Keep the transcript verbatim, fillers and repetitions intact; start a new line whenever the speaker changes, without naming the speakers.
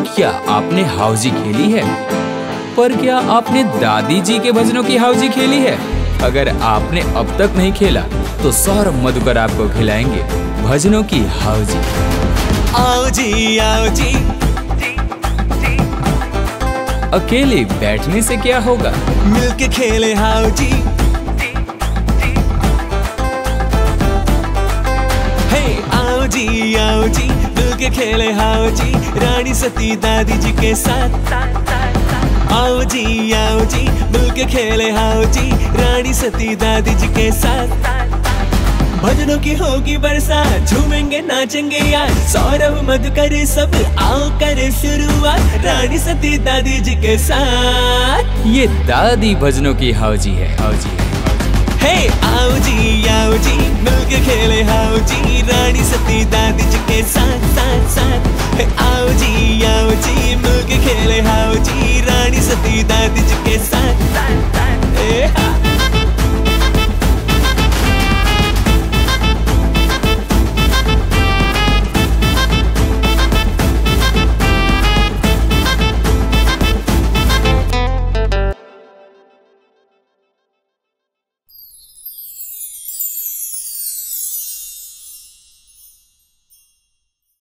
क्या आपने हाउजी खेली है? पर क्या आपने दादी जी के भजनों की हाउजी खेली है? अगर आपने अब तक नहीं खेला तो सौरभ मधुकर आपको खिलाएंगे भजनों की हाउजी।
आओ जी आओ जी।
अकेले बैठने से क्या होगा?
मिलके खेले हाउजी। हे आओ जी आओ जी, मिलके खेले हाउजी, रानी सती दादी जी के साथ। आओ जी आओ जी, मिलके खेले हाउजी, रानी सती दादी जी के साथ। भजनों की होगी बरसात, झूमेंगे नाचेंगे यार, सौरभ मधुकर सब आओ करे शुरुआत, रानी सती दादी जी के साथ।
ये दादी भजनों की हाउजी है, हाउजी है।
हे आओ जी आओ जी, मिलके खेले हाउजी, रानी सती दादी जी के साथ साथ साथ। हे आओ